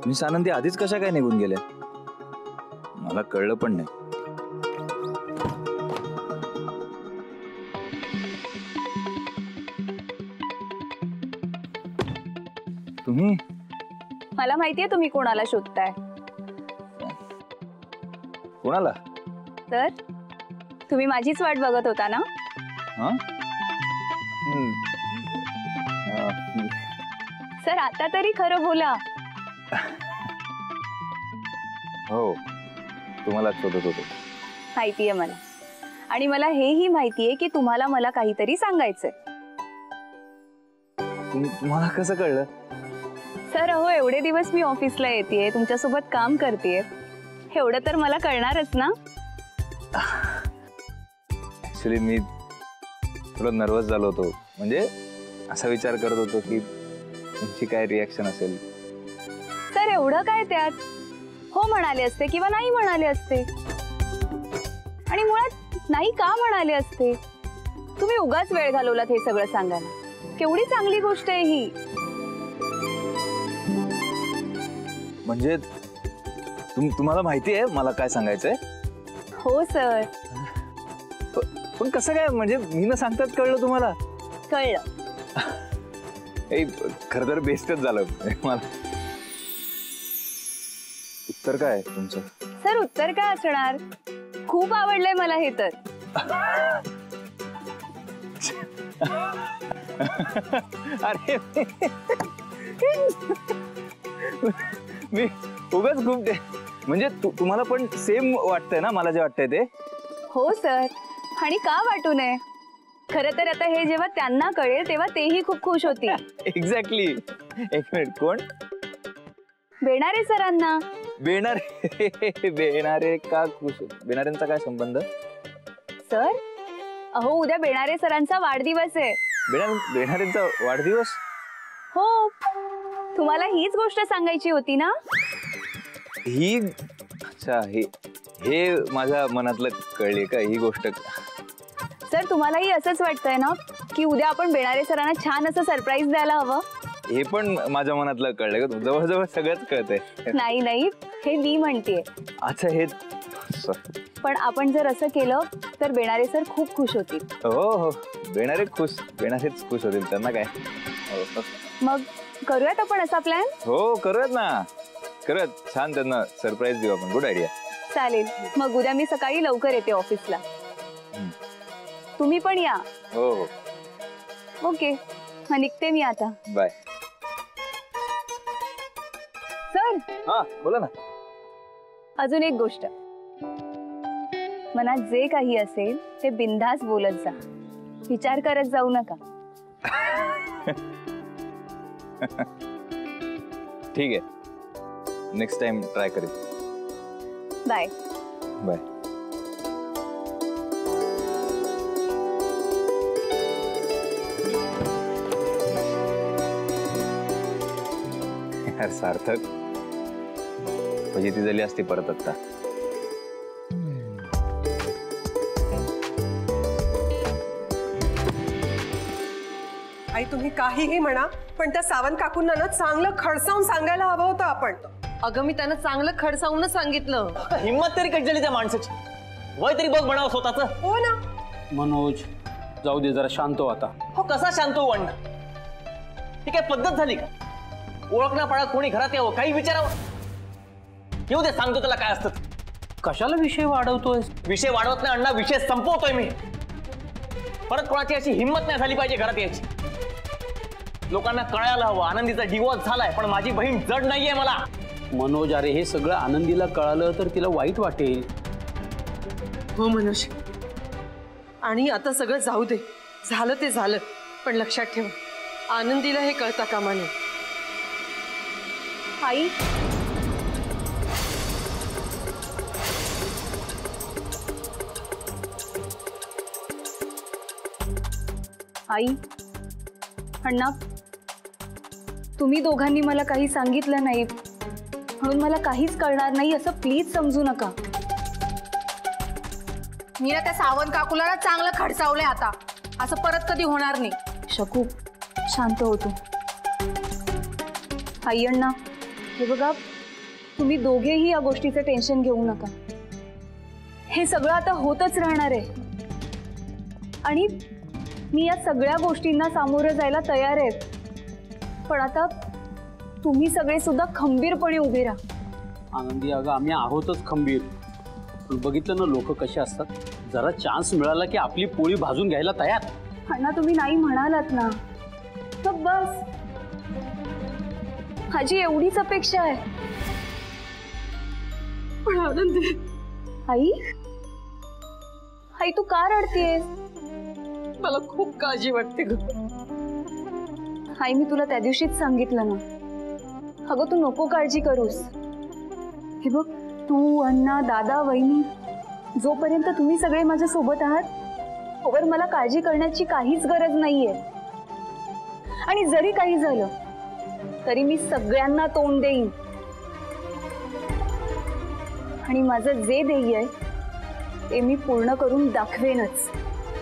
Miss आनंदी आधीच कशा काय निघून गेल्या मला कळलं पण नाही. तुम्ही? मला माहितीये तुम्ही कोणाला शोधताय. कोणाला? तर तुम्ही माझीच वाट बघत होता ना? हाँ? सर आता तरी खरं बोला. हो तुम्हाला शोधत होतो. माहितीये मला. आणि मला हेही माहितीये की तुम्हाला मला काहीतरी सांगायचंय. तुम्हाला कसं कळलं? सर अहो एवढे दिवस मी ऑफिसला येतेय, तुमच्यासोबत काम करतेय, एवढं तर मला कळणारच ना. ऍक्च्युली मी थोडं नर्वस झालो होतो. म्हणजे असा विचार करत होतो की तुमची काय रिॲक्शन असेल. सर एवढं काय त्यात? हो म्हणाले असते किंवा नाही म्हणाले असते. आणि मुळात नाही का म्हणाले असते? तुम्ही उगाच वेळ घालवलात हे सगळं सांगायला. केवढी चांगली गोष्ट आहे ही. म्हणजे तुम्हाला माहिती आहे मला काय सांगायचंय? हो सर. पण कसं काय? म्हणजे मी न सांगताच कळलं तुम्हाला? कळलं. खरं तर बेस्टच झालं मला. उत्तर काय तुमचं? सर उत्तर काय असणार? खूप आवडलंय मला हे तर. अरे मी उगाच खूप म्हणजे तुम्हाला पण सेम वाटतंय ना मला जे वाटतंय ते? हो सर. आणि का वाटू नये? खरं तर आता हे जेव्हा त्यांना कळेल तेव्हा तेही खूप खुश होतील. एक्झॅक्टली. एक मिनिट, कोण? बेणारे सरांना. बेणारे का खुश? बेणाऱ्यांचा काय संबंध? सर अहो उद्या बेणारे सरांचा वाढदिवस आहे. बेणाऱ्यांचा वाढदिवस? हो. तुम्हाला हीच गोष्ट सांगायची होती ना? ही? अच्छा, हे माझ्या मनातलं कळले का ही गोष्ट? सर तुम्हालाही असंच वाटतंय ना की उद्या आपण बेणारे सरांना छान असं सरप्राईज द्यायला हवं? हे पण माझ्या मनातलं कळलं का? जवळजवळ सगळंच कळतंय. नाही नाही हे मी म्हणतेय. अच्छा हे. पण आपण जर असं केलं तर बेणारे सर खूप खुश होतील. हो हो बेणारेच खुश होतील. त्यांना काय. मग करूयात आपण असा प्लॅन? हो करूयात ना. करूयात. छान त्यांना सरप्राईज देऊ आपण. Good idea. चालेल. मग उद्या मी सकाळी लवकर येते ऑफिसला. तुम्ही पण या. हो हो. ओके मग निघते मी आता. बाय. सर. हा बोला ना. अजून एक गोष्ट. मनात जे काही असेल ते बिनधास्त बोलत जा. विचार करत जाऊ नका. ठीक आहे. नेक्स्ट टाइम ट्राय करेल. बाय. बाय. यार सार्थक फजिती झाली असती परत आता. आई तुम्ही काहीही म्हणा पण त्या सावंत काकूंना ना चांगलं खडसावून सांगायला हवं होतं आपण. अगं मी त्यांना चांगलं खडसावूनच सांगितलं. हिम्मत तरी कट झाली त्या माणसाची. वय तरी बघ म्हणावं स्वतःच. हो ना. मनोज जाऊ दे जरा शांत हो आता. हो कसा शांत हो अण्णा? ही काय पद्धत झाली का? ओळखना पाळा कोणी घरात यावं काही विचारावं. येऊ दे सांगतो त्याला काय असतं. कशाला विषय वाढवतोय? विषय वाढवत नाही अण्णा, विषय संपवतोय मी. परत कोणाची अशी हिम्मत नाही झाली पाहिजे घरात यायची. लोकांना कळायला हवं आनंदीचा डिवोर्स झालाय पण माझी बहीण जड नाहीये मला. मनोज अरे हे सगळं आनंदीला कळालं तर तिला वाईट वाटेल. हो मनोज. आणि आता सगळं जाऊ दे. झालं ते झालं. पण लक्षात ठेवा आनंदीला हे कळता कामा नये. आई. आई. अण्णा तुम्ही दोघांनी मला काही सांगितलं नाही म्हणून मला काहीच कळणार नाही असं प्लीज समजू नका. मी ना त्या सावंत काकूला ना चांगलं खडसावलंय आता. असं परत कधी होणार नाही. शकू शांत होतो. आई अण्णा हे बघा तुम्ही दोघेही या गोष्टीचं टेन्शन घेऊ नका. हे सगळं आता होतच राहणार आहे आणि मी या सगळ्या गोष्टींना सामोरं जायला तयार आहे. पण आता तुम्ही सगळे सुद्धा खंबीरपणे उभे राहा. आनंदी अगं आम्ही आहोतच खंबीर. पण बघितलं ना लोक कसे असतात, जरा चान्स मिळाला की आपली पोळी भाजून घ्यायला तयार. अण्णा तुम्ही नाही म्हणालात ना तर बस, माझी एवढीच अपेक्षा आहे. पण आनंदी, आई आई तू का रडतेस? मला खूप काळजी वाटते ग. आई मी तुला त्या दिवशीच सांगितलं ना, अगं तू नको काळजी करूस. हे बघ तू, अण्णा, दादा, वहिनी, जोपर्यंत तुम्ही सगळे माझ्या सोबत आहात तोवर मला काळजी करण्याची काहीच गरज नाहीये. आणि जरी काही झालं तरी मी सगळ्यांना तोंड देईन आणि माझं जे ध्येय आहे ते मी पूर्ण करून दाखवेनच.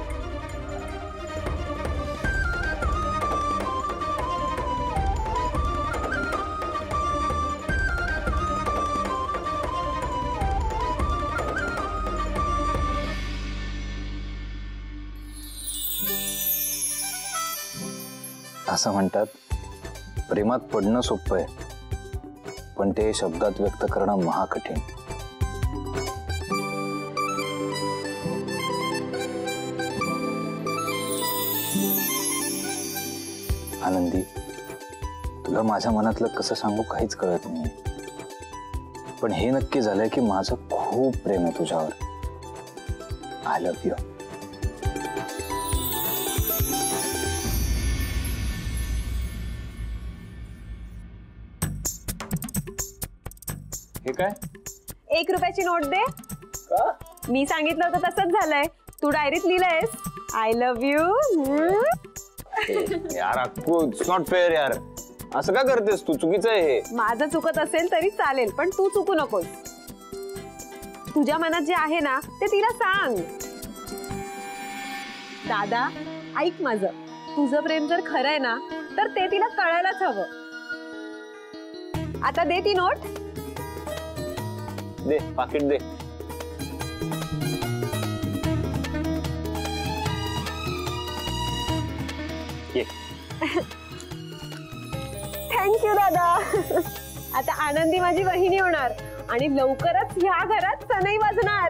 असं म्हणतात प्रेमात पडणं सोपं आहे, पण ते शब्दात व्यक्त करणं महाकठीण. आनंदी, तुला माझ्या मनातलं कसं सांगू काहीच कळत नाही. पण हे नक्की झालंय की माझं खूप प्रेम आहे तुझ्यावर. I love you. हे काय? 1 रुपयाची नोट दे. मी सांगितलं होतं तसंच झालंय. तू डायरीत लिहिलंयस आय लव्ह यू. यार अक्कू, इट्स नॉट फेअर यार. असं का करतेस तू? चुकीचं आहे हे. माझं चुकत असेल तरी चालेल, पण तू चुकू नकोस. तुझ्या मनात जे आहे ना ते तिला सांग. दादा ऐक माझं, तुझं प्रेम जर खरं आहे ना तर ते तिला कळायलाच हवं. आता दे ती नोट. दे, पाकिट दे. थँक्यू दादा. आता आनंदी माझी वहिनी होणार आणि लवकरच ह्या घरात सनई वाजणार.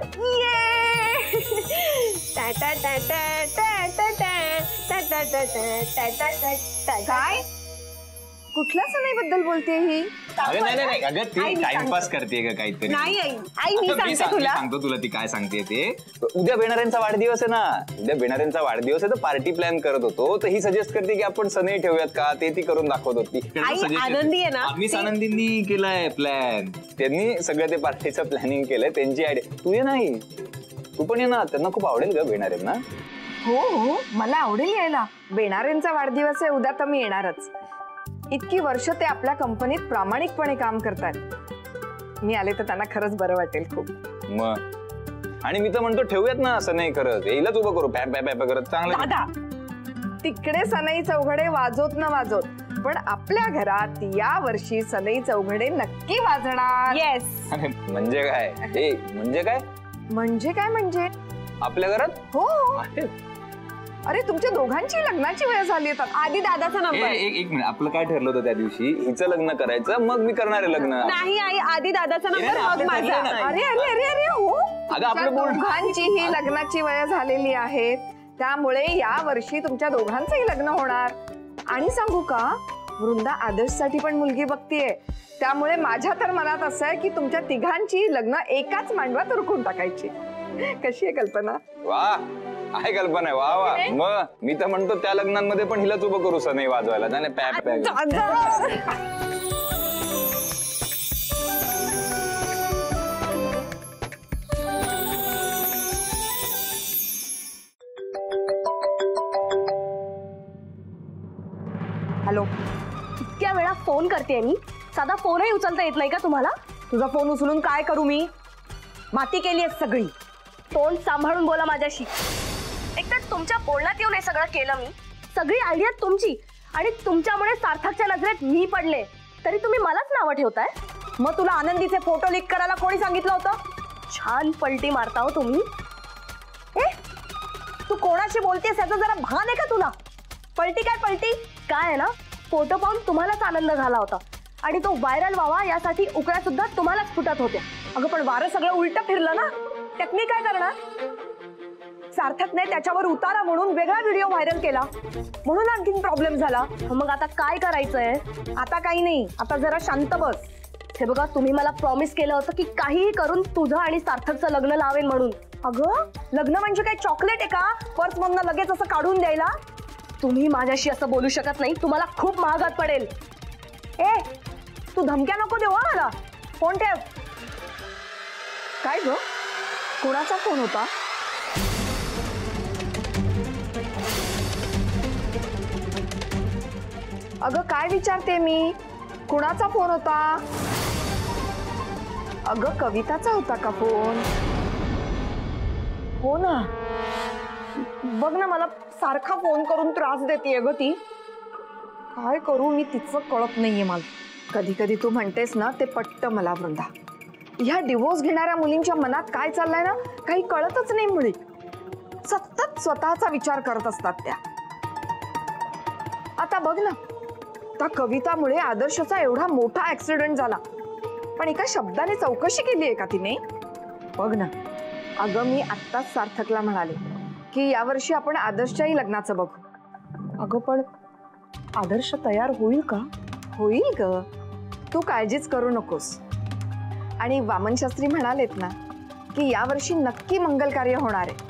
काय? कुठल्या सणाईबद्दल बोलते ही? अगं नाही अगं ती टाइमपास करते का काहीतरी. नाही आई, आई मी सांगते तुला. सांगतो तुला ती काय सांगते ते. उद्या बेणाऱ्यांचा वाढदिवस आहे ना, उद्या बेणाऱ्यांचा वाढदिवस आहे तर पार्टी प्लॅन करत होतो, तर ही सजेस्ट करते की आपण सनई ठेवूयात का, ते ती करून दाखवत होती. आनंदी आहे ना, आम्हीच आनंदींनी केलाय प्लॅन. त्यांनी सगळं ते पार्टीचं प्लॅनिंग केलंय, त्यांची आयडिया. तू ये नाही, तू पण ये ना, त्यांना खूप आवडेल ग बेणाऱ्यांना. हो हो, मला आवडेल यायला. बेणाऱ्यांचा वाढदिवस आहे उद्या तर मी येणारच. इतकी वर्ष ते आपल्या कंपनीत प्रामाणिकपणे काम करतात. मी आले तर त्यांना खरंच बरं वाटेल खूप. मग आणि मी तर म्हणतो ठेवूयात ना असं नाही करत, येईलाच उभं करू पॅप पॅप पॅप करत. चांगलं दादा, तिकडे सनई चौघडे वाजवत न वाजवत, पण आपल्या घरात या वर्षी सनई चौघडे नक्की वाजणार. येस. म्हणजे काय? ए म्हणजे काय? म्हणजे काय म्हणजे? आपल्या घरात हो. अरे तुमच्या दोघांची लग्नाची वेळ झाली. आधी दादाचा नंबर. एक मिनिट, आपलं काय ठरलं होतं त्या दिवशी? हिचं लग्न करायचं, मग मी करणार आहे लग्न. नाही आई, आधी दादाचा नंबर मग माझा. अरे अरे अरे अरे हो, अगं आपलं दोघांची ही लग्नाची वेळ झालेली आहे, त्यामुळे या वर्षी तुमच्या दोघांचंही लग्न होणार. आणि सांगू का, वृंदा आदर्शसाठी पण मुलगी बघतीये, त्यामुळे माझ्या तर मनात असं आहे की तुमच्या तिघांची लग्न एकाच मांडवात उरकून टाकायची. कशी आहे कल्पना? वा, आहे कल्पना आहे. वा वा. मग मी तर म्हणतो त्या लग्नांमध्ये पण हिलाच उभं करू सनई वाजवायला. त्याने पॅप पॅप. हॅलो, इतक्या वेळा फोन करते मी, साधा फोनही उचलता येत नाही का तुम्हाला? तुझा फोन उचलून काय करू मी? माती केली आहे सगळी. तोंड सांभाळून बोला माझ्याशी. एकतर तुमच्या बोलण्यात येऊन हे सगळं केलं मी. सगळी आयडिया तुमची आणि तुमच्यामुळे सार्थकच्या नजरेत मी पडले, तरी तुम्ही मलाच नावं ठेवताय. मग तुला आनंदीचे फोटो लीक करायला कोणी सांगितलं होतं? छान पलटी मारता हो तुम्ही. तू कोणाशी बोलतेस याचं जरा भान आहे का तुला? पलटी काय पलटी काय आहे ना, फोटो पाहून तुम्हालाच आनंद झाला होता आणि तो व्हायरल व्हावा यासाठी उकळ्या सुद्धा तुम्हालाच फुटत होत्या. अगं पण वारं सगळं उलट फिरलं ना, त्यात मी काय करणार? सार्थकने त्याच्यावर उतारा म्हणून वेगळा व्हिडिओ व्हायरल केला, म्हणून आणखीन प्रॉब्लेम झाला. मग आता काय करायचंय? आता काही नाही, आता जरा शांत बस. हे बघा, तुम्ही मला प्रॉमिस केलं होतं की काहीही करून तुझं आणि सार्थकचं लग्न लावेन म्हणून. अगं लग्न म्हणजे काय चॉकलेट आहे का, पर्स मधनं लगेच असं काढून द्यायला? तुम्ही माझ्याशी असं बोलू शकत नाही, तुम्हाला खूप महागात पडेल. तू धमक्या नको देऊ मला. फोन ठेव. काय ग, कोणाचा फोन होता? अगं काय विचारते मी, कुणाचा फोन होता? अगं कविताचा होता का फोन? हो ना, बघ ना, मला सारखा फोन करून त्रास देते ग ती. काय करू मी तिचं कळत नाहीये मला. कधी कधी तू म्हणतेस ना ते पटतं मला वृंदा. ह्या डिवोर्स घेणाऱ्या मुलींच्या मनात काय चाललंय ना काही कळतच नाही. मुली सतत स्वतःचा विचार करत असतात त्या. आता बघ ना, त्या कवितामुळे आदर्शचा एवढा मोठा ऍक्सिडेंट झाला, पण एका शब्दाने चौकशी केली आहे का तिने? बघ ना. अगं मी आत्ताच सार्थकला म्हणाले की यावर्षी आपण आदर्शच्याही लग्नाचं बघू. अगं पण आदर्श तयार होईल का? होईल ग, तू काळजीच करू नकोस. आणि वामन शास्त्री म्हणालेत ना की यावर्षी नक्की मंगल कार्य होणार आहे.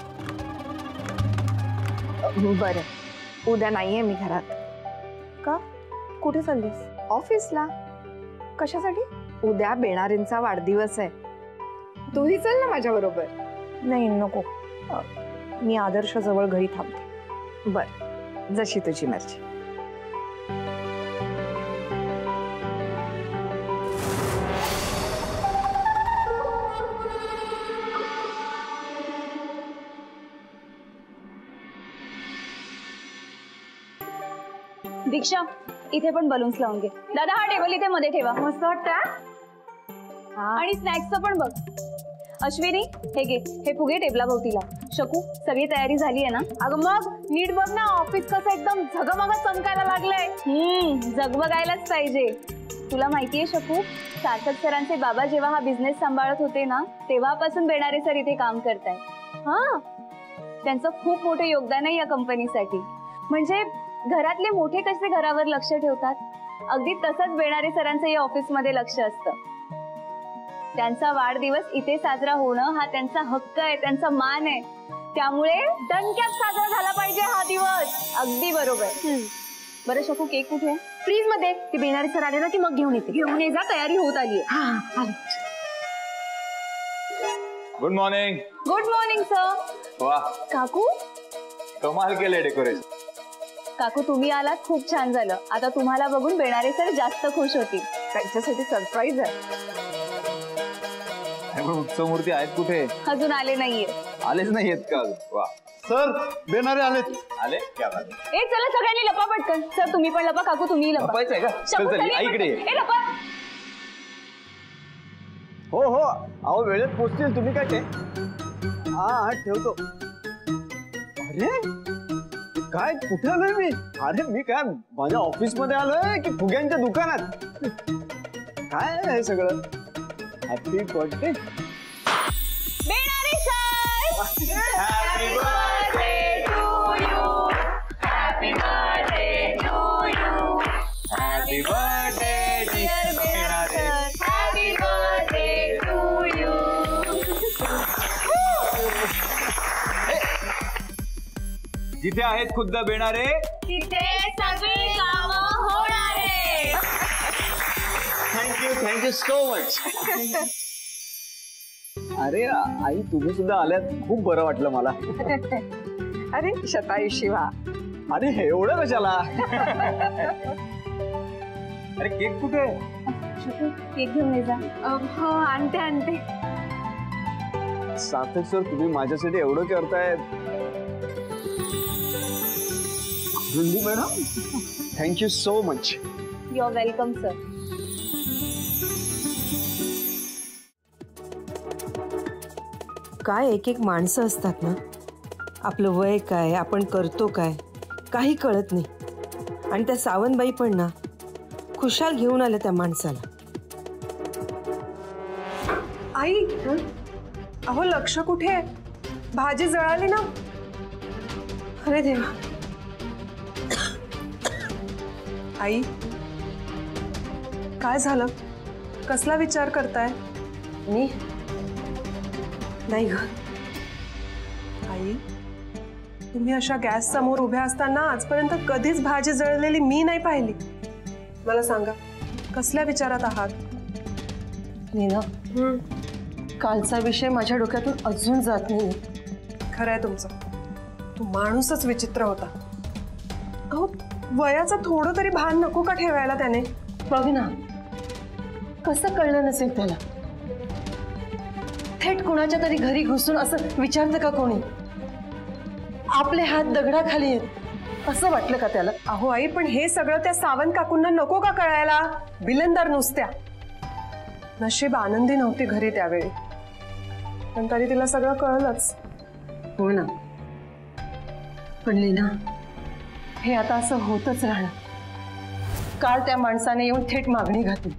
बरं, उद्या नाहीये मी घरात. का? कुठे चाललीस? ऑफिसला. कशासाठी? उद्या बेणारींचा वाढदिवस आहे, तूही चल ना माझ्या बरोबर. नाही नको, मी आदर्श जवळ घरी थांबते. बर, जशी तुझी मर्जी. दीक्षा, इथे पण बलून्स लावून घे. दादा हा टेबल इथे मध्ये ठेवा. मस्त वाटतं. आणि स्नॅक्सचं पण बघ. अश्विनी हे घे, हे फुगे टेबला भोवतीला. शकू, सगळी तयारी झाली आहे ना? अगं मग नीट बघ ना, ऑफिस कसं एकदम झगमगत चमकायला लागलंय. जगबगायलाच पाहिजे. तुला माहितीये शकू, सार्थक सरांचे बाबा जेव्हा हा बिझनेस सांभाळत होते ना, तेव्हापासून बेणारे सर इथे काम करतायत. हा, त्यांचं खूप मोठं योगदान आहे या कंपनीसाठी. म्हणजे घरातले मोठे कसे घरावर लक्ष ठेवतात, अगदी तसंच बेणारे सरांचं या ऑफिसमध्ये लक्ष असतं. त्यांचा वाढदिवस इथे साजरा होणं हा त्यांचा हक्क आहे, त्यांचा मान आहे. त्यामुळे दणक्यात साजरा झाला पाहिजे हा दिवस. अगदी बरोबर. बरं शकू, केक कुठे आहे? फ्रीज मध्ये. ती बेणारे सर आले ना की मग घेऊन येते. घेऊन ये जा, तयारी होत आली. Good morning. Good morning sir. वा, काकू. कमाल केले डेकोरेशन. काकू तुम्ही आलात, खूप छान झालं. आता तुम्हाला बघून बेणारे सर जास्त खुश होतील. त्यांच्यासाठी सरप्राईज आहे. उत्सव मूर्ती आहेत कुठे? अजून आले नाहीये. आलेच नाहीयेत का? वा सर, बेनारे आलेत. आले, क्या बात. ए चला सगळ्यांनी लपा पटकन. सर तुम्ही पण लपा, काकू तुम्ही लपा. लपायचंय का? शकू, चल चल, चल, आई इकडे ये. ए लपा. हो हो, अहो वेळेत पोचतील तुम्ही. काय ते? हा ठेवतो. अरे काय, कुठे आलोय मी? अरे मी काय माझ्या ऑफिस मध्ये आलोय की फुग्यांच्या दुकानात? काय आहे हे सगळं? Happy birthday Benare sir. Happy birthday to you. Happy birthday to you. Happy birthday dear Benare. Happy birthday to you. जिथे आहेत खुद्द बेणारे, तिथे सगळी कामं होणारे. Thank you so much. अरे आई, तुम्ही सुद्धा आल्यात, खूप बरं वाटलं मला. अरे शतायुषी व्हा. अरे एवढं कशाला? अरे केक कुठे? शकू, केक घेऊन ये जा. हो आणते आणते. सार्थक सर, तुम्ही माझ्यासाठी एवढं करताय. Rundi madam, thank you so much. You are welcome sir. काय एक एक माणसं असतात ना, आपलं वय काय, आपण करतो काय, काही कळत नाही. आणि त्या सावंतबाई पण ना खुशाल घेऊन आल्या त्या माणसाला. आई, अहो लक्ष कुठे आहे? भाजी जळाली ना. अरे देवा. आई, काय झालं? कसला विचार करताय? मी नाही ग आई, तुम्ही अशा गॅस समोर उभ्या असताना आजपर्यंत कधीच भाजी जळलेली मी नाही पाहिली. मला सांगा, कसल्या विचारात आहात? नीना, कालचा विषय माझ्या डोक्यातून अजून जात नाही. खरंय तुमचं, तो माणूसच विचित्र होता. अहो, वयाचं थोडं तरी भान नको का ठेवायला त्याने? बघ ना, कसं कळलं नसेल त्याला? थेट कुणाच्या तरी घरी घुसून असं विचारतं का कोणी? आपले हात दगडाखाली आहेत असं वाटलं का त्याला? अहो आई, पण हे सगळं त्या सावंत काकूंना नको का कळायला? बिलंदार नुसत्या. नशीब आनंदी नव्हती घरी त्यावेळी, पण तरी तिला सगळं कळलंच. हो ना, पण लीना, हे आता असं होतच राहणार. काल त्या माणसाने येऊन थेट मागणी घातली.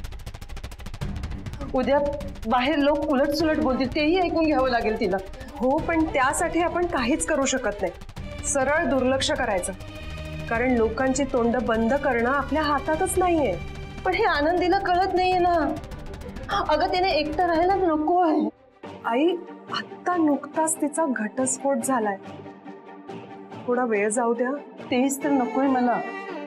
उद्या बाहेर लोक उलट सुलट बोलतील, तेही ऐकून घ्यावं लागेल तिला. हो, पण त्यासाठी आपण काहीच करू शकत नाही. सरळ दुर्लक्ष करायचं, कारण लोकांची तोंड बंद करणं आपल्या हातातच नाहीये. पण हे आनंदीला कळत नाहीये ना. अगं, तिने एकटं राहायला नको आहे. आई, आत्ता नुकताच तिचा घटस्फोट झालाय. थोडा वेळ जाऊ द्या. तेच तर नकोय मला.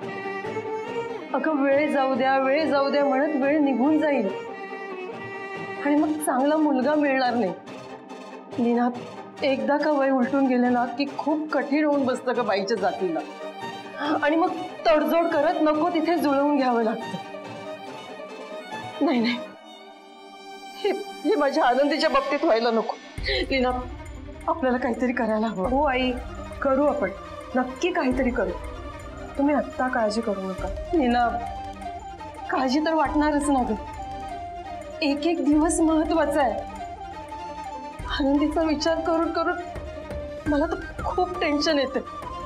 अगं, वेळ जाऊ द्या, वेळ जाऊ द्या म्हणत वेळ निघून जाईल आणि मग चांगला मुलगा मिळणार नाही. लीना, एकदा का वय उलटून गेलं ना की खूप कठीण होऊन बसतं का बाईच्या जातीला. आणि मग तडजोड करत नको तिथे जुळवून घ्यावं लागतं. नाही नाही, हे माझ्या आनंदीच्या बाबतीत व्हायला नको. लीना, आपल्याला काहीतरी करायला हवं. हो आई, करू आपण, नक्की काहीतरी करू. तुम्ही आत्ता काळजी करू नका. लीना, काळजी तर वाटणारच ना ग. एक एक दिवस महत्वाचा आहे. आनंदीचा विचार करून करून मला तर खूप टेन्शन येते.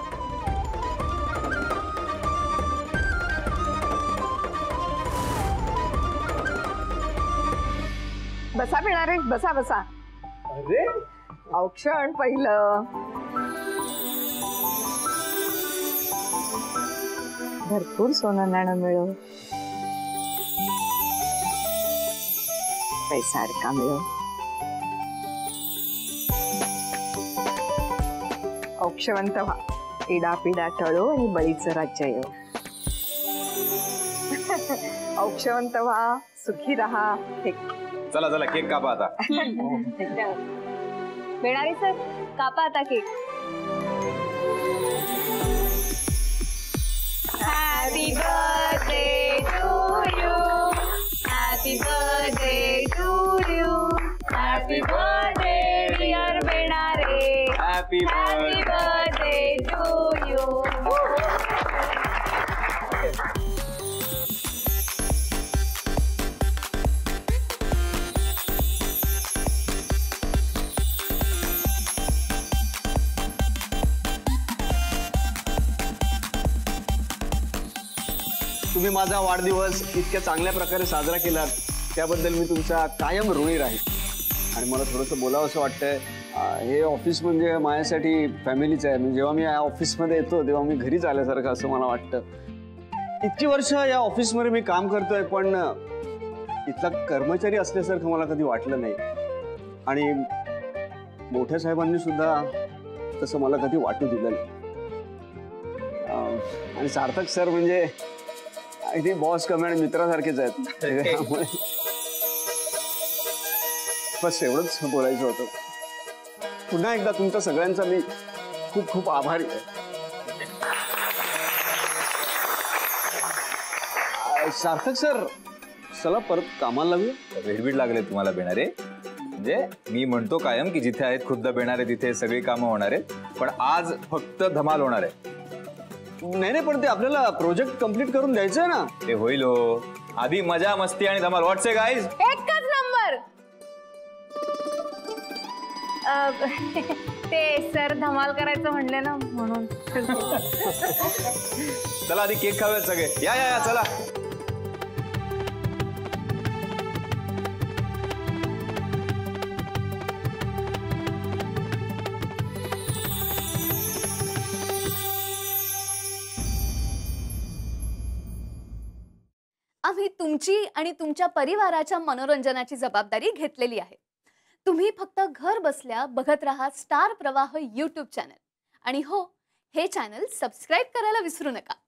बसा पिणारे, बसा बसा. अरे औक्षण पहिलं. भरपूर सोनं नाणं मिळव, पैसा का मिळव. औक्षवंत व्हा, इडापिडा टळो आणि बळीचं राज्य येऊ. औक्षवंत व्हा, सुखी राहा. चला चला, केक कापा आता. बेणारे सर, कापा आता cake. Happy birthday to you, happy birthday to you, happy birthday dear Benare, happy birthday to you. तुम्ही माझा वाढदिवस इतक्या चांगल्या प्रकारे साजरा केलात त्याबद्दल मी तुमचा कायम ऋणी राहील. आणि मला थोडंसं बोलावं असं वाटतंय. हे ऑफिस म्हणजे माझ्यासाठी फॅमिलीच आहे. म्हणजे जेव्हा मी या ऑफिसमध्ये येतो तेव्हा मी घरीच आल्यासारखं असं मला वाटतं. इतकी वर्ष या ऑफिसमध्ये मी काम करतोय, पण इथला कर्मचारी असल्यासारखं मला कधी वाटलं नाही. आणि मोठ्या साहेबांनी सुद्धा तसं मला कधी वाटू दिलं नाही. आणि सार्थक सर म्हणजे अगदी बॉस कमी आणि मित्रासारखेच आहेत. त्यामुळे बस एवढंच बोलायचं होतं. पुन्हा एकदा तुमच्या सगळ्यांचा मी खूप खूप आभारी आहे. सार्थक सर, चला परत कामाला लागूया. वेळबीड लागले तुम्हाला बेणारे. म्हणजे मी म्हणतो कायम की जिथे आहेत खुद्द बेणारे तिथे सगळी कामं होणार आहेत, पण आज फक्त धमाल होणार आहे. नाही नाही, पण ते आपल्याला प्रोजेक्ट कम्प्लीट करून द्यायचं आहे ना. ते होईल हो. आधी मजा मस्ती आणि धमाल. What's guys? एकच नंबर. ते सर धमाल करायचं म्हणले ना म्हणून. चला आधी केक खाऊयात सगळे. या या या चला. आम्ही तुमची आणि तुमच्या परिवाराच्या मनोरंजनाची जबाबदारी घेतलेली आहे. तुम्ही फक्त घर बसल्या बघत राहा स्टार प्रवाह YouTube चॅनल. आणि हो, हे चॅनल सबस्क्राईब करायला विसरू नका.